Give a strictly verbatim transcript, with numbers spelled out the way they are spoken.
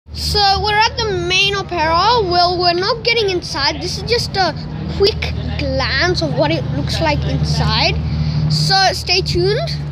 So we're at the main opera. Well, we're not getting inside. This is just a quick glance of what it looks like inside. So stay tuned.